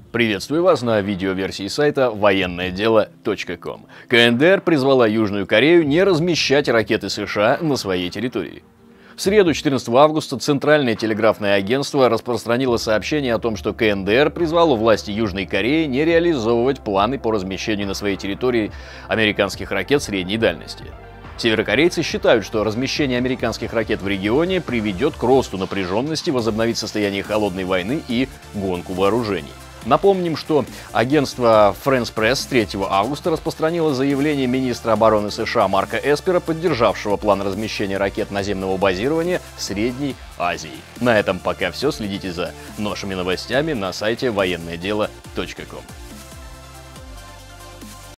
Приветствую вас на видеоверсии сайта военноедело.ком. КНДР призвала Южную Корею не размещать ракеты США на своей территории. В среду, 14 августа, Центральное телеграфное агентство распространило сообщение о том, что КНДР призвало власти Южной Кореи не реализовывать планы по размещению на своей территории американских ракет средней дальности. Северокорейцы считают, что размещение американских ракет в регионе приведет к росту напряженности, возобновить состояние холодной войны и гонку вооружений. Напомним, что агентство France Press 3 августа распространило заявление министра обороны США Марка Эспера, поддержавшего план размещения ракет наземного базирования в Средней Азии. На этом пока все. Следите за нашими новостями на сайте военноедело.ком.